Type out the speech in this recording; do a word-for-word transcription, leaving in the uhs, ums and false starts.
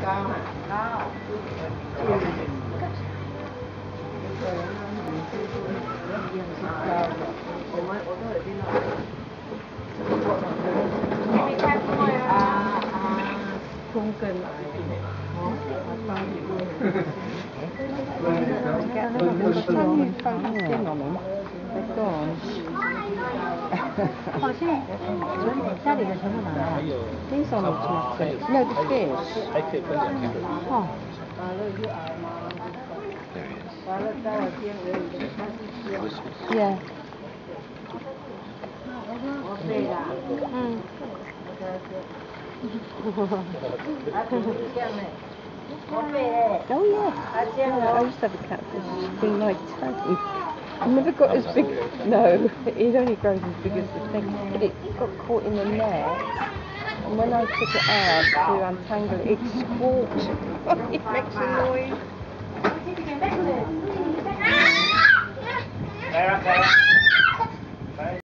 không cần lại focusing on them. They're gone. These are automatic. No, the fish. Oh. Yeah. Mm. Oh yeah. Yeah, I used to have a catfish thing like tiny. I never got as big. No, it only grows as big as the thing. But it got caught in the net, and when I took it out to untangle it, it squawked. It makes a noise.